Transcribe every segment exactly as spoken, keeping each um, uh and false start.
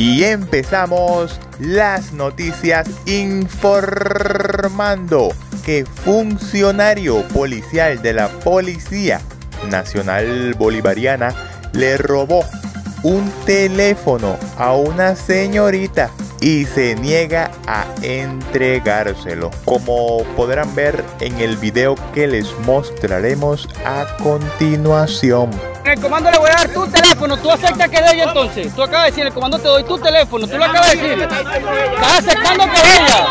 Y empezamos las noticias informando que funcionario policial de la Policía Nacional Bolivariana le robó un teléfono a una señorita y se niega a entregárselo, como podrán ver en el video que les mostraremos a continuación. En el comando le voy a dar tu teléfono, tú aceptas que de ella entonces. Tú acabas de decir, en el comando te doy tu teléfono, tú lo acabas de decir. Estás aceptando que de ella.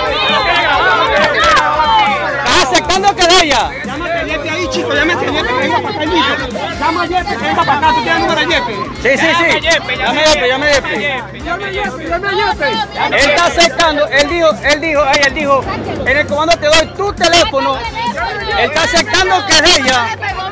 Estás aceptando que de ella. Llámate a Yepe ahí, chico, llámate a Yepe, que venga para acá, listo. Llama a Yepe, que venga para acá, tú tienes el número de Yepe. Sí, sí, sí. Llame a Yepe, llame a Yepe. Llame a Yepe, llame a Yepe. Él está aceptando, él dijo, él dijo, ay, él dijo, en el comando te doy tu teléfono. Él está aceptando que es de ella.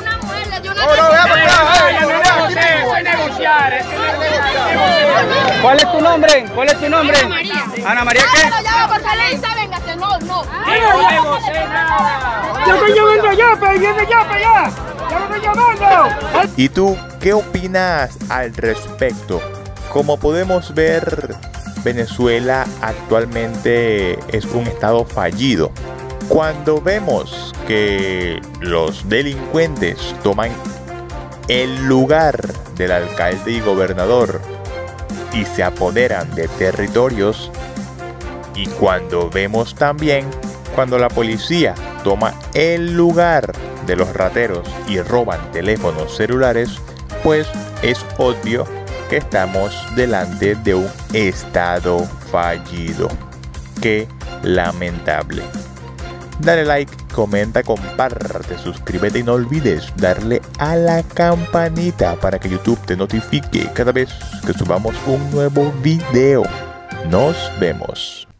¿Cuál es tu nombre? ¿Cuál es tu nombre? Ana María. Ana María, ¿qué? No, no. Yo estoy llamando a Yepe, viene Yepe ya. Ya lo estoy llamando. ¿Y tú qué opinas al respecto? Como podemos ver, Venezuela actualmente es un estado fallido. Cuando vemos que los delincuentes toman el lugar del alcalde y gobernador y se apoderan de territorios, y cuando vemos también cuando la policía toma el lugar de los rateros y roban teléfonos celulares, pues es obvio que estamos delante de un estado fallido. Qué lamentable. Dale like, comenta, comparte, suscríbete y no olvides darle a la campanita para que YouTube te notifique cada vez que subamos un nuevo video. Nos vemos.